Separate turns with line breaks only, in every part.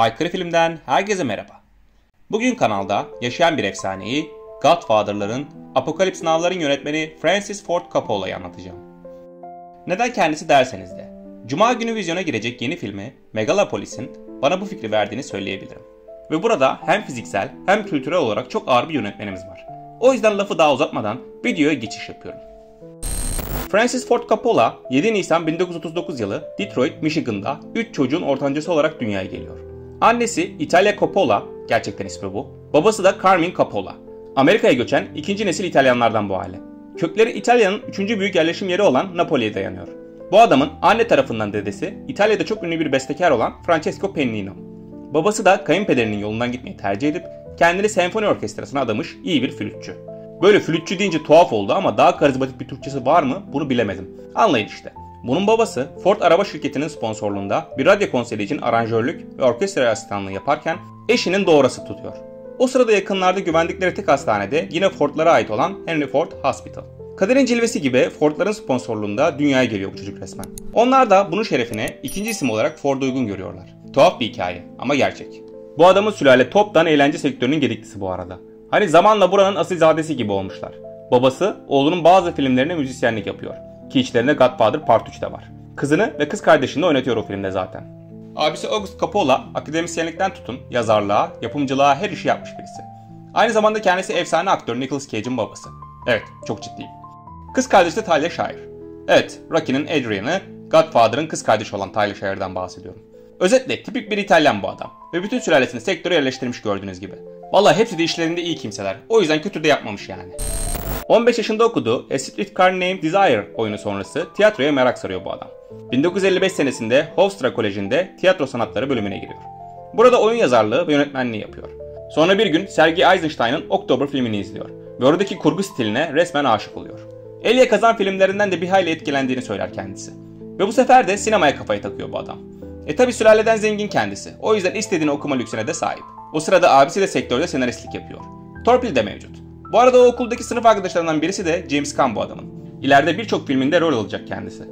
Aykırı Film'den herkese merhaba. Bugün kanalda yaşayan bir efsaneyi, Godfather'ların, Apocalypse Now'ların yönetmeni Francis Ford Coppola'yı anlatacağım. Neden kendisi derseniz de, Cuma günü vizyona girecek yeni filmi Megalopolis'in bana bu fikri verdiğini söyleyebilirim. Ve burada hem fiziksel hem kültürel olarak çok ağır bir yönetmenimiz var. O yüzden lafı daha uzatmadan videoya geçiş yapıyorum. Francis Ford Coppola 7 Nisan 1939 yılı Detroit, Michigan'da 3 çocuğun ortancası olarak dünyaya geliyor. Annesi Italia Coppola, gerçekten ismi bu. Babası da Carmine Coppola. Amerika'ya göçen ikinci nesil İtalyanlardan bu aile. Kökleri İtalya'nın 3. büyük yerleşim yeri olan Napoli'ye dayanıyor. Bu adamın anne tarafından dedesi İtalya'da çok ünlü bir bestekar olan Francesco Pennino. Babası da kayınpederinin yolundan gitmeyi tercih edip kendini senfoni orkestrasına adamış iyi bir flütçü. Böyle flütçü deyince tuhaf oldu ama daha karizmatik bir Türkçesi var mı bunu bilemedim. Anlayın işte. Bunun babası Ford araba şirketinin sponsorluğunda bir radyo konseri için aranjörlük ve orkestra asistanlığı yaparken eşinin doğrası tutuyor. O sırada yakınlarda güvendikleri tek hastanede yine Ford'lara ait olan Henry Ford Hospital. Kaderin cilvesi gibi Ford'ların sponsorluğunda dünyaya geliyor bu çocuk resmen. Onlar da bunun şerefine ikinci isim olarak Ford'u uygun görüyorlar. Tuhaf bir hikaye ama gerçek. Bu adamın sülale toptan eğlence sektörünün gediklisi bu arada. Hani zamanla buranın asilzadesi gibi olmuşlar. Babası oğlunun bazı filmlerine müzisyenlik yapıyor. Ki içlerinde Godfather Part 3 de var. Kızını ve kız kardeşini de oynatıyor o filmde zaten. Abisi August Coppola akademisyenlikten tutun yazarlığa, yapımcılığa her işi yapmış birisi. Aynı zamanda kendisi efsane aktör Nicolas Cage'in babası. Evet, çok ciddiyim. Kız kardeşi de Talia Shire. Evet, Rocky'nin Adrian'ı, Godfather'ın kız kardeşi olan Talia Shire'dan bahsediyorum. Özetle tipik bir İtalyan bu adam ve bütün sülalesini sektöre yerleştirmiş gördüğünüz gibi. Vallahi hepsi de işlerinde iyi kimseler. O yüzden kötü de yapmamış yani. 15 yaşında okuduğu A Streetcar Named Desire oyunu sonrası tiyatroya merak sarıyor bu adam. 1955 senesinde Hofstra Koleji'nde tiyatro sanatları bölümüne giriyor. Burada oyun yazarlığı ve yönetmenliği yapıyor. Sonra bir gün Sergei Eisenstein'ın Oktober filmini izliyor ve oradaki kurgu stiline resmen aşık oluyor. Elia Kazan filmlerinden de bir hayli etkilendiğini söyler kendisi. Ve bu sefer de sinemaya kafayı takıyor bu adam. Tabi sülaleden zengin kendisi. O yüzden istediğini okuma lüksüne de sahip. O sırada abisi de sektörde senaristlik yapıyor. Torpil de mevcut. Bu arada o okuldaki sınıf arkadaşlarından birisi de James Caan bu adamın. İleride birçok filminde rol alacak kendisi.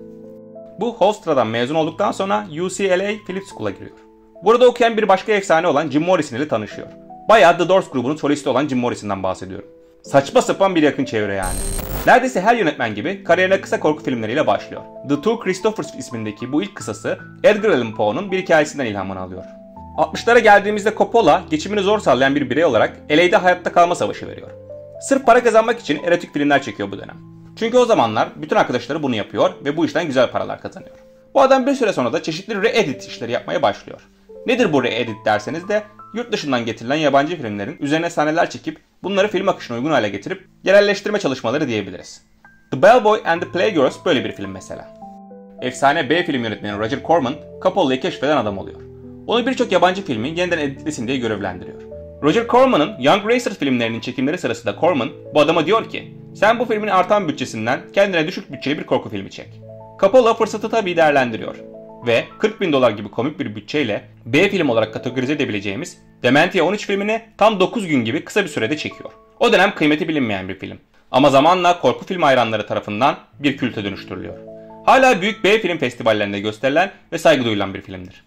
Bu Hofstra'dan mezun olduktan sonra UCLA Phillips School'a giriyor. Burada okuyan bir başka efsane olan Jim Morrison ile tanışıyor. Bayağı The Doors grubunun solisti olan Jim Morrison'dan bahsediyorum. Saçma sapan bir yakın çevre yani. Neredeyse her yönetmen gibi kariyerine kısa korku filmleriyle başlıyor. The Two Christophers ismindeki bu ilk kısası Edgar Allan Poe'nun bir hikayesinden ilhamını alıyor. 60'lara geldiğimizde Coppola geçimini zor sağlayan bir birey olarak LA'de hayatta kalma savaşı veriyor. Sırf para kazanmak için erotik filmler çekiyor bu dönem. Çünkü o zamanlar bütün arkadaşları bunu yapıyor ve bu işten güzel paralar kazanıyor. Bu adam bir süre sonra da çeşitli re-edit işleri yapmaya başlıyor. Nedir bu re-edit derseniz de yurt dışından getirilen yabancı filmlerin üzerine sahneler çekip bunları film akışına uygun hale getirip yerelleştirme çalışmaları diyebiliriz. The Bellboy and the Playgirls böyle bir film mesela. Efsane B film yönetmeni Roger Corman, Coppola'yı keşfeden adam oluyor. Onu birçok yabancı filmi yeniden editlesin diye görevlendiriyor. Roger Corman'ın Young Racers filmlerinin çekimleri sırasında Corman bu adama diyor ki sen bu filmin artan bütçesinden kendine düşük bütçeli bir korku filmi çek. Coppola fırsatı tabii değerlendiriyor. Ve $40.000 gibi komik bir bütçeyle B film olarak kategorize edebileceğimiz Dementia 13 filmini tam 9 gün gibi kısa bir sürede çekiyor. O dönem kıymeti bilinmeyen bir film. Ama zamanla korku film hayranları tarafından bir külte dönüştürülüyor. Hala büyük B film festivallerinde gösterilen ve saygı duyulan bir filmdir.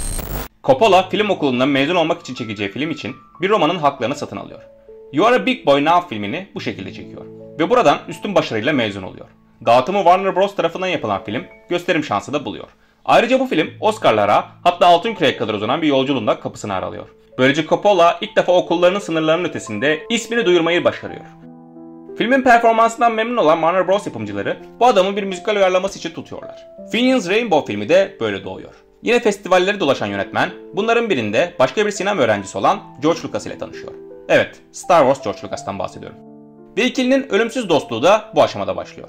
Coppola film okulundan mezun olmak için çekeceği film için bir romanın haklarını satın alıyor. You Are a Big Boy Now filmini bu şekilde çekiyor. Ve buradan üstün başarıyla mezun oluyor. Dağıtımı Warner Bros tarafından yapılan film gösterim şansı da buluyor. Ayrıca bu film Oscar'lara hatta Altın Küre'ye kadar uzanan bir yolculuğunda kapısını aralıyor. Böylece Coppola ilk defa okullarının sınırlarının ötesinde ismini duyurmayı başarıyor. Filmin performansından memnun olan Warner Bros yapımcıları bu adamı bir müzikal uyarlaması için tutuyorlar. Finian's Rainbow filmi de böyle doğuyor. Yine festivalleri dolaşan yönetmen bunların birinde başka bir sinema öğrencisi olan George Lucas ile tanışıyor. Evet, Star Wars George Lucas'tan bahsediyorum. Ve ikilinin ölümsüz dostluğu da bu aşamada başlıyor.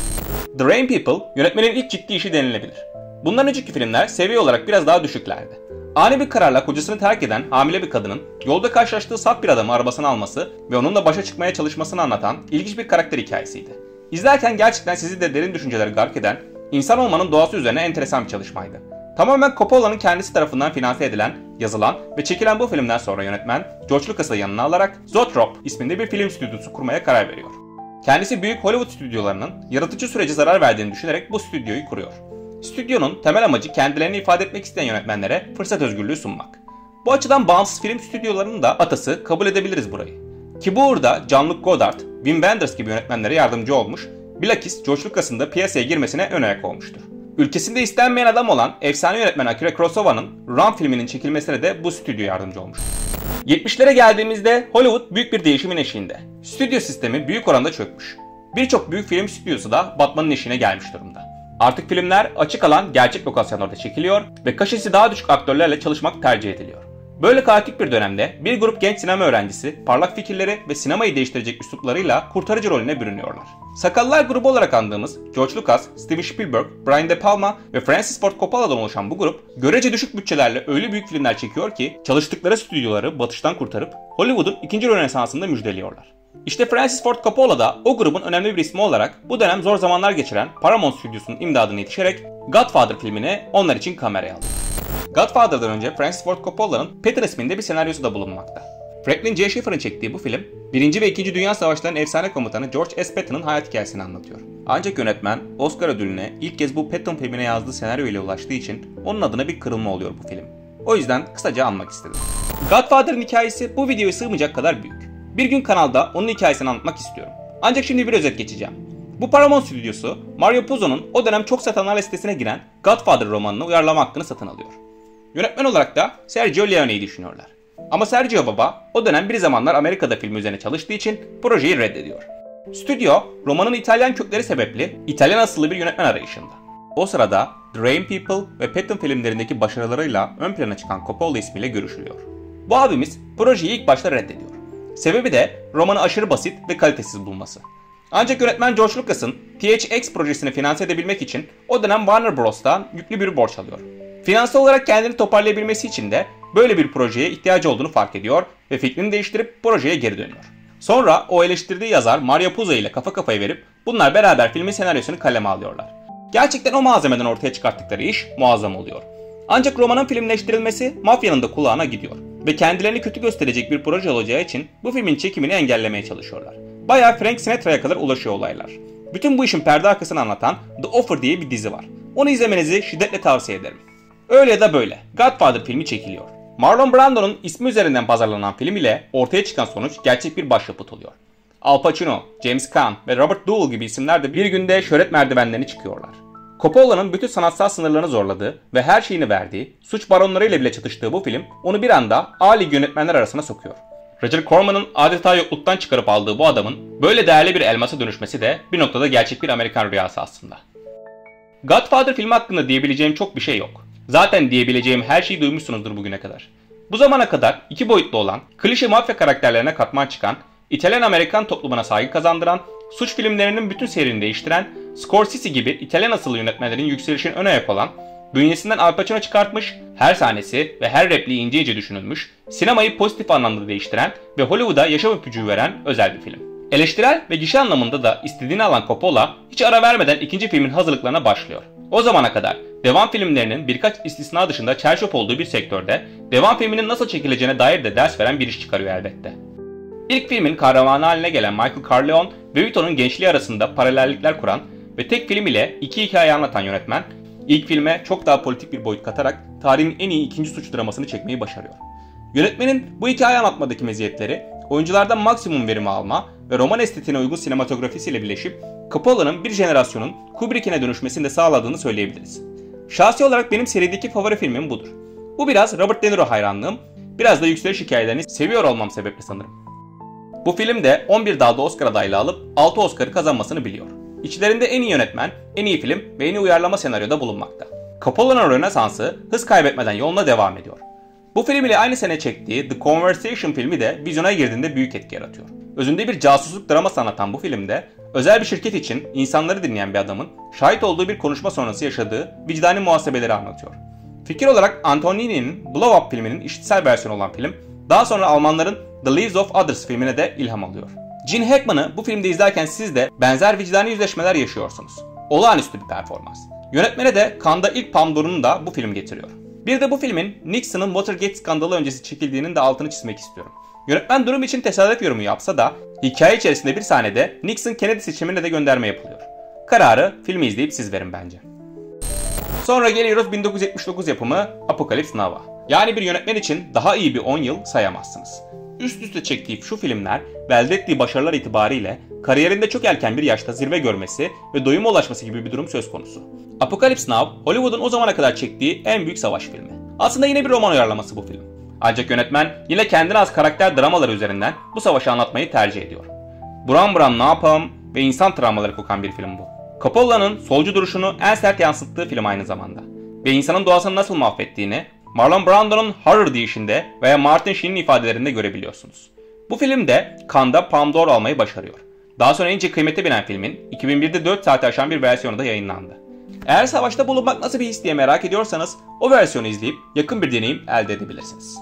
The Rain People yönetmenin ilk ciddi işi denilebilir. Bundan önceki filmler seviye olarak biraz daha düşüklerdi. Ani bir kararla kocasını terk eden hamile bir kadının yolda karşılaştığı saf bir adamı arabasına alması ve onunla başa çıkmaya çalışmasını anlatan ilginç bir karakter hikayesiydi. İzlerken gerçekten sizi de derin düşüncelere gark eden, insan olmanın doğası üzerine enteresan bir çalışmaydı. Tamamen Coppola'nın kendisi tarafından finanse edilen, yazılan ve çekilen bu filmden sonra yönetmen George Lucas'ı yanına alarak Zoetrope isminde bir film stüdyosu kurmaya karar veriyor. Kendisi büyük Hollywood stüdyolarının yaratıcı sürece zarar verdiğini düşünerek bu stüdyoyu kuruyor. Stüdyonun temel amacı kendilerini ifade etmek isteyen yönetmenlere fırsat özgürlüğü sunmak. Bu açıdan bağımsız film stüdyolarının da atası kabul edebiliriz burayı. Ki bu uğurda Jean-Luc Godard, Wim Wenders gibi yönetmenlere yardımcı olmuş, bilakis George Lucas'ın da piyasaya girmesine ön ayak olmuştur. Ülkesinde istenmeyen adam olan efsane yönetmen Akira Kurosawa'nın Ran filminin çekilmesine de bu stüdyo yardımcı olmuştur. 70'lere geldiğimizde Hollywood büyük bir değişimin eşiğinde. Stüdyo sistemi büyük oranda çökmüş. Birçok büyük film stüdyosu da batmanın eşiğine gelmiş durumda. Artık filmler açık alan gerçek lokasyonlarda çekiliyor ve kaşesi daha düşük aktörlerle çalışmak tercih ediliyor. Böyle kaotik bir dönemde bir grup genç sinema öğrencisi parlak fikirleri ve sinemayı değiştirecek üsluplarıyla kurtarıcı rolüne bürünüyorlar. Sakallar grubu olarak andığımız George Lucas, Steven Spielberg, Brian De Palma ve Francis Ford Coppola'dan oluşan bu grup görece düşük bütçelerle öyle büyük filmler çekiyor ki çalıştıkları stüdyoları batıştan kurtarıp Hollywood'un ikinci Rönesansı'nda müjdeliyorlar. İşte Francis Ford Coppola da o grubun önemli bir ismi olarak bu dönem zor zamanlar geçiren Paramount Stüdyosu'nun imdadına yetişerek Godfather filmini onlar için kameraya aldı. Godfather'dan önce Francis Ford Coppola'nın Patton isminde bir senaryosu da bulunmakta. Franklin J. Schaeffer'ın çektiği bu film, 1. ve 2. Dünya Savaşları'nın efsane komutanı George S. Patton'ın hayat hikayesini anlatıyor. Ancak yönetmen Oscar ödülüne ilk kez bu Patton filmine yazdığı senaryo ile ulaştığı için onun adına bir kırılma oluyor bu film. O yüzden kısaca anmak istedim. Godfather'ın hikayesi bu videoya sığmayacak kadar büyük. Bir gün kanalda onun hikayesini anlatmak istiyorum. Ancak şimdi bir özet geçeceğim. Bu Paramount Stüdyosu, Mario Puzo'nun o dönem çok satanlar listesine giren Godfather romanını uyarlama hakkını satın alıyor. Yönetmen olarak da Sergio Leone'yi düşünüyorlar. Ama Sergio Baba o dönem bir zamanlar Amerika'da film üzerine çalıştığı için projeyi reddediyor. Stüdyo, romanın İtalyan kökleri sebeple İtalyan asıllı bir yönetmen arayışında. O sırada The Rain People ve Patton filmlerindeki başarılarıyla ön plana çıkan Coppola ismiyle görüşülüyor. Bu abimiz projeyi ilk başta reddediyor. Sebebi de romanı aşırı basit ve kalitesiz bulması. Ancak yönetmen George Lucas'ın THX projesini finanse edebilmek için o dönem Warner Bros'tan yüklü bir borç alıyor. Finansal olarak kendini toparlayabilmesi için de böyle bir projeye ihtiyacı olduğunu fark ediyor ve fikrini değiştirip projeye geri dönüyor. Sonra o eleştirdiği yazar Mario Puzo ile kafa kafaya verip bunlar beraber filmin senaryosunu kaleme alıyorlar. Gerçekten o malzemeden ortaya çıkarttıkları iş muazzam oluyor. Ancak romanın filmleştirilmesi mafyanın da kulağına gidiyor ve kendilerini kötü gösterecek bir proje olacağı için bu filmin çekimini engellemeye çalışıyorlar. Bayağı Frank Sinatra'ya kadar ulaşıyor olaylar. Bütün bu işin perde arkasını anlatan The Offer diye bir dizi var. Onu izlemenizi şiddetle tavsiye ederim. Öyle ya da böyle Godfather filmi çekiliyor. Marlon Brando'nun ismi üzerinden pazarlanan film ile ortaya çıkan sonuç gerçek bir başyapıt oluyor. Al Pacino, James Caan ve Robert Duvall gibi isimler de bir günde şöhret merdivenlerini çıkıyorlar. Coppola'nın bütün sanatsal sınırlarını zorladığı ve her şeyini verdiği, suç baronlarıyla bile çatıştığı bu film onu bir anda A-Lig yönetmenler arasına sokuyor. Roger Corman'ın adeta yokluktan çıkarıp aldığı bu adamın böyle değerli bir elmasa dönüşmesi de bir noktada gerçek bir Amerikan rüyası aslında. Godfather filmi hakkında diyebileceğim çok bir şey yok. Zaten diyebileceğim her şeyi duymuşsunuzdur bugüne kadar. Bu zamana kadar iki boyutlu olan, klişe mafya karakterlerine katman çıkan, İtalyan-Amerikan toplumuna saygı kazandıran, suç filmlerinin bütün seyrini değiştiren, Scorsese gibi İtalyan asıllı yönetmenlerin yükselişine ön ayak olan, bünyesinden Al Pacino çıkartmış, her sahnesi ve her repliği ince ince düşünülmüş, sinemayı pozitif anlamda değiştiren ve Hollywood'a yaşam öpücüğü veren özel bir film. Eleştirel ve gişe anlamında da istediğini alan Coppola, hiç ara vermeden ikinci filmin hazırlıklarına başlıyor. O zamana kadar devam filmlerinin birkaç istisna dışında çerçöp olduğu bir sektörde devam filminin nasıl çekileceğine dair de ders veren bir iş çıkarıyor elbette. İlk filmin kahramanı haline gelen Michael Corleone ve Vito'nun gençliği arasında paralellikler kuran ve tek film ile iki hikaye anlatan yönetmen, ilk filme çok daha politik bir boyut katarak tarihin en iyi ikinci suç dramasını çekmeyi başarıyor. Yönetmenin bu hikaye anlatmadaki meziyetleri, oyunculardan maksimum verimi alma ve roman estetiğine uygun sinematografisiyle birleşip Coppola'nın bir jenerasyonun Kubrick'ine dönüşmesini de sağladığını söyleyebiliriz. Şahsi olarak benim serideki favori filmim budur. Bu biraz Robert De Niro hayranlığım, biraz da yükseliş hikayelerini seviyor olmam sebeple sanırım. Bu film de 11 dalda Oscar adaylığı alıp 6 Oscar'ı kazanmasını biliyor. İçlerinde en iyi yönetmen, en iyi film ve en iyi uyarlama senaryoda bulunmakta. Coppola'nın Rönesansı hız kaybetmeden yoluna devam ediyor. Bu film ile aynı sene çektiği The Conversation filmi de vizyona girdiğinde büyük etki yaratıyor. Özünde bir casusluk draması anlatan bu filmde özel bir şirket için insanları dinleyen bir adamın şahit olduğu bir konuşma sonrası yaşadığı vicdani muhasebeleri anlatıyor. Fikir olarak Antonioni'nin Blow Up filminin işitsel versiyonu olan film, daha sonra Almanların The Lives of Others filmine de ilham alıyor. Gene Hackman'ı bu filmde izlerken siz de benzer vicdani yüzleşmeler yaşıyorsunuz. Olağanüstü bir performans. Yönetmene de Cannes'da ilk Palme d'Or'unu da bu film getiriyor. Bir de bu filmin Nixon'ın Watergate skandalı öncesi çekildiğinin de altını çizmek istiyorum. Yönetmen durum için tesadüf yorumu yapsa da hikaye içerisinde bir sahnede Nixon Kennedy seçimine de gönderme yapılıyor. Kararı filmi izleyip siz verin bence. Sonra geliyoruz 1979 yapımı Apocalypse Now. Yani bir yönetmen için daha iyi bir 10 yıl sayamazsınız. Üst üste çektiği şu filmler ve elde ettiği başarılar itibariyle kariyerinde çok erken bir yaşta zirve görmesi ve doyuma ulaşması gibi bir durum söz konusu. Apocalypse Now, Hollywood'un o zamana kadar çektiği en büyük savaş filmi. Aslında yine bir roman uyarlaması bu film. Ancak yönetmen yine kendine az karakter dramaları üzerinden bu savaşı anlatmayı tercih ediyor. Buram buram ne yapalım ve insan travmaları kokan bir film bu. Coppola'nın solcu duruşunu en sert yansıttığı film aynı zamanda. Ve insanın doğasını nasıl mahvettiğini Marlon Brando'nun Horror deyişinde veya Martin Sheen'in ifadelerinde görebiliyorsunuz. Bu filmde Cannes'da Palme d'Or almayı başarıyor. Daha sonra en kıymete binen filmin 2001'de 4 saati aşan bir versiyonu da yayınlandı. Eğer savaşta bulunmak nasıl bir his diye merak ediyorsanız o versiyonu izleyip yakın bir deneyim elde edebilirsiniz.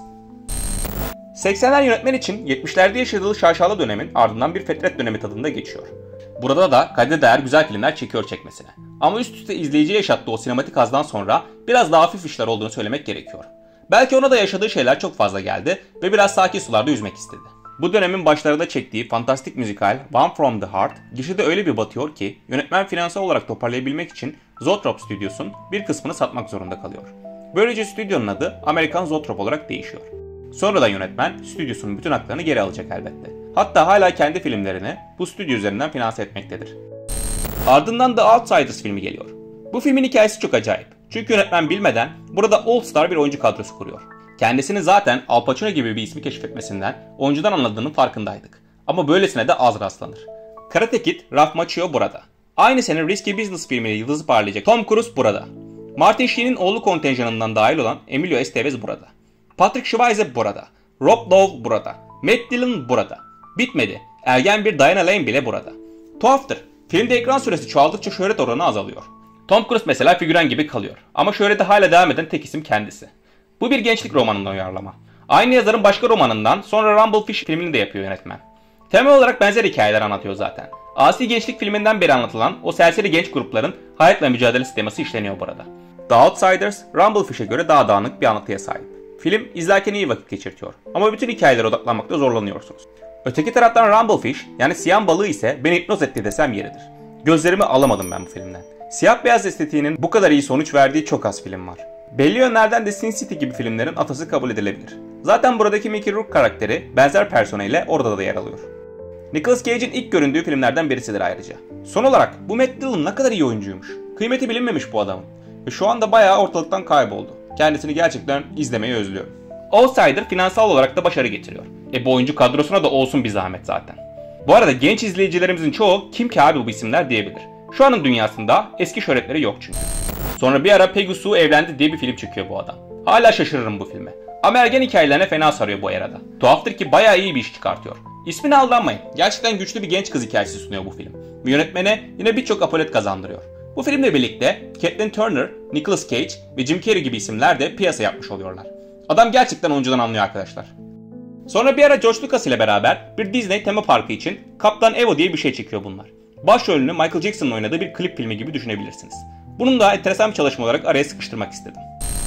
80'ler yönetmen için 70'lerde yaşadığı şaşalı dönemin ardından bir fetret dönemi tadında geçiyor. Burada da kayda değer güzel filmler çekiyor çekmesine. Ama üst üste izleyiciye yaşattığı o sinematik hazdan sonra biraz daha hafif işler olduğunu söylemek gerekiyor. Belki ona da yaşadığı şeyler çok fazla geldi ve biraz sakin sularda yüzmek istedi. Bu dönemin başlarında çektiği fantastik müzikal One From The Heart gişede öyle bir batıyor ki yönetmen finansal olarak toparlayabilmek için Zoetrope Studios'un bir kısmını satmak zorunda kalıyor. Böylece stüdyonun adı Amerikan Zoetrope olarak değişiyor. Sonra da yönetmen stüdyosunun bütün haklarını geri alacak elbette. Hatta hala kendi filmlerini bu stüdyo üzerinden finanse etmektedir. Ardından The Outsiders filmi geliyor. Bu filmin hikayesi çok acayip. Çünkü yönetmen bilmeden burada All Star bir oyuncu kadrosu kuruyor. Kendisini zaten Al Pacino gibi bir ismi keşfetmesinden oyuncudan anladığının farkındaydık. Ama böylesine de az rastlanır. Karate Kid Ralph Macchio burada. Aynı sene Risky Business filmiyle yıldızı parlayacak Tom Cruise burada. Martin Sheen'in oğlu kontenjanından dahil olan Emilio Estevez burada. Patrick Swayze burada. Rob Lowe burada. Matt Dillon burada. Bitmedi. Ergen bir Diana Lane bile burada. Tuhaftır. Filmde ekran süresi çoğaldıkça şöhret oranı azalıyor. Tom Cruise mesela figüren gibi kalıyor. Ama şöhrete hala devam eden tek isim kendisi. Bu bir gençlik romanından uyarlama. Aynı yazarın başka romanından sonra Rumblefish filmini de yapıyor yönetmen. Temel olarak benzer hikayeler anlatıyor zaten. Asi gençlik filminden beri anlatılan o serseri genç grupların hayatla mücadelesi teması işleniyor burada. The Outsiders, Rumblefish'e göre daha dağınık bir anlatıya sahip. Film izlerken iyi vakit geçirtiyor ama bütün hikayelere odaklanmakta zorlanıyorsunuz. Öteki taraftan Rumblefish yani siyah balığı ise beni hipnoz etti desem yeridir. Gözlerimi alamadım ben bu filmden. Siyah beyaz estetiğinin bu kadar iyi sonuç verdiği çok az film var. Belli yönlerden de Sin City gibi filmlerin atası kabul edilebilir. Zaten buradaki Mickey Rourke karakteri benzer personeliyle orada da yer alıyor. Nicolas Cage'in ilk göründüğü filmlerden birisidir ayrıca. Son olarak bu Matt Dillon ne kadar iyi oyuncuymuş. Kıymeti bilinmemiş bu adamın. Ve şu anda bayağı ortalıktan kayboldu. Kendisini gerçekten izlemeyi özlüyorum. Outsider finansal olarak da başarı getiriyor. Bu oyuncu kadrosuna da olsun bir zahmet zaten. Bu arada genç izleyicilerimizin çoğu kim ki abi bu isimler diyebilir. Şu anın dünyasında eski şöhretleri yok çünkü. Sonra bir ara Peggy Sue evlendi diye bir film çekiyor bu adam. Hala şaşırırım bu filme. Ama ergen hikayelerine fena sarıyor bu arada. Tuhaftır ki bayağı iyi bir iş çıkartıyor. İsmine aldanmayın. Gerçekten güçlü bir genç kız hikayesi sunuyor bu film. Ve yönetmene yine birçok apolet kazandırıyor. Bu filmle birlikte Kathleen Turner, Nicolas Cage ve Jim Carrey gibi isimler de piyasa yapmış oluyorlar. Adam gerçekten oyuncudan anlıyor arkadaşlar. Sonra bir ara George Lucas ile beraber bir Disney tema parkı için Kaptan EVO diye bir şey çekiyor bunlar. Başrolünü Michael Jackson'ın oynadığı bir klip filmi gibi düşünebilirsiniz. Bunun da enteresan bir çalışma olarak araya sıkıştırmak istedim.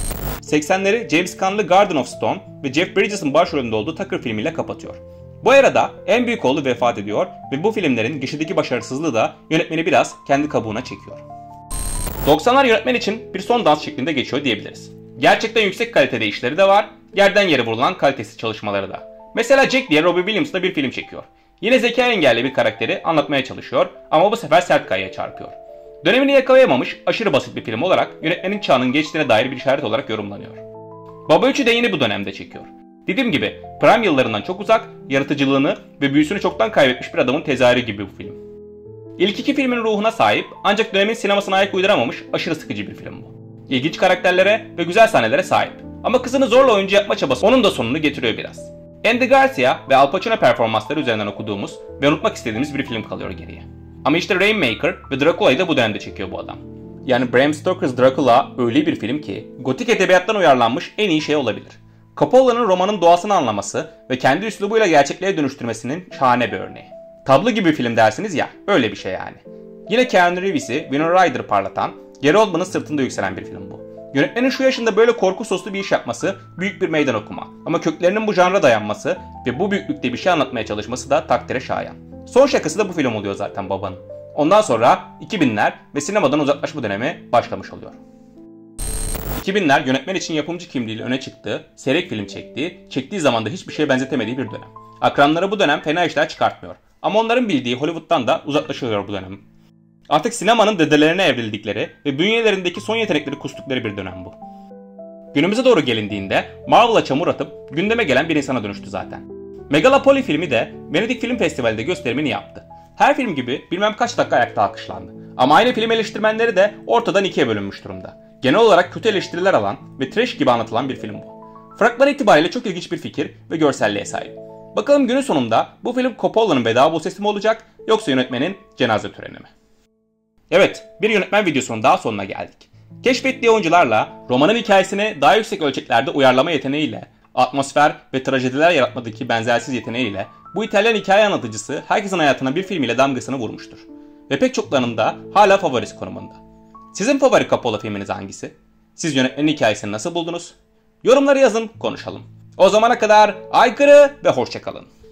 80'leri James Caan'lı Garden of Stone ve Jeff Bridges'in başrolünde olduğu Tucker filmiyle kapatıyor. Bu arada en büyük oğlu vefat ediyor ve bu filmlerin gişedeki başarısızlığı da yönetmeni biraz kendi kabuğuna çekiyor. 90'lar yönetmen için bir son dans şeklinde geçiyor diyebiliriz. Gerçekten yüksek kalitede işleri de var, yerden yere vurulan kalitesiz çalışmaları da. Mesela Jack diye Robbie Williams'la bir film çekiyor. Yine zeka engelli bir karakteri anlatmaya çalışıyor ama bu sefer sert kayaya çarpıyor. Dönemini yakalayamamış aşırı basit bir film olarak yönetmenin çağının geçtiğine dair bir işaret olarak yorumlanıyor. Baba 3'ü de yine bu dönemde çekiyor. Dediğim gibi prime yıllarından çok uzak, yaratıcılığını ve büyüsünü çoktan kaybetmiş bir adamın tezahürü gibi bu film. İlk iki filmin ruhuna sahip ancak dönemin sinemasına ayak uyduramamış aşırı sıkıcı bir film bu. İlginç karakterlere ve güzel sahnelere sahip. Ama kızını zorla oyuncu yapma çabası onun da sonunu getiriyor biraz. Andy Garcia ve Al Pacino performansları üzerinden okuduğumuz ve unutmak istediğimiz bir film kalıyor geriye. Ama işte Rainmaker ve Dracula'yı da bu dönemde çekiyor bu adam. Yani Bram Stoker's Dracula öyle bir film ki gotik edebiyattan uyarlanmış en iyi şey olabilir. Coppola'nın romanın doğasını anlaması ve kendi üslubuyla gerçekliğe dönüştürmesinin şahane bir örneği. Tablo gibi bir film dersiniz ya, öyle bir şey yani. Yine Keanu Reeves'i Winona Ryder parlatan, Gary Oldman'ın sırtında yükselen bir film bu. Yönetmenin şu yaşında böyle korku soslu bir iş yapması büyük bir meydan okuma. Ama köklerinin bu janra dayanması ve bu büyüklükte bir şey anlatmaya çalışması da takdire şayan. Son şakası da bu film oluyor zaten babanın. Ondan sonra 2000'ler ve sinemadan uzaklaşma dönemi başlamış oluyor. 2000'ler yönetmen için yapımcı kimliğiyle öne çıktığı, seyrek film çektiği zaman da hiçbir şeye benzetemediği bir dönem. Akranları bu dönem fena işler çıkartmıyor. Ama onların bildiği Hollywood'dan da uzaklaşıyor bu dönem. Artık sinemanın dedelerine evrildikleri ve bünyelerindeki son yetenekleri kustukları bir dönem bu. Günümüze doğru gelindiğinde Marvel'a çamur atıp gündeme gelen bir insana dönüştü zaten. Megalopoli filmi de Venedik Film Festivali'nde gösterimini yaptı. Her film gibi bilmem kaç dakika ayakta alkışlandı. Ama aynı film eleştirmenleri de ortadan ikiye bölünmüş durumda. Genel olarak kötü eleştiriler alan ve trash gibi anlatılan bir film bu. Fragman itibariyle çok ilginç bir fikir ve görselliğe sahip. Bakalım günün sonunda bu film Coppola'nın veda sesi mi olacak yoksa yönetmenin cenaze töreni mi? Evet, bir yönetmen videosunun daha sonuna geldik. Keşfettiği oyuncularla romanın hikayesini daha yüksek ölçeklerde uyarlama yeteneğiyle, atmosfer ve trajediler yaratmadaki benzersiz yeteneğiyle bu İtalyan hikaye anlatıcısı herkesin hayatına bir film ile damgasını vurmuştur. Ve pek çoklarının da hala favorisi konumunda. Sizin favori Coppola filminiz hangisi? Siz yönetmenin hikayesini nasıl buldunuz? Yorumları yazın, konuşalım. O zamana kadar aykırı ve hoşça kalın.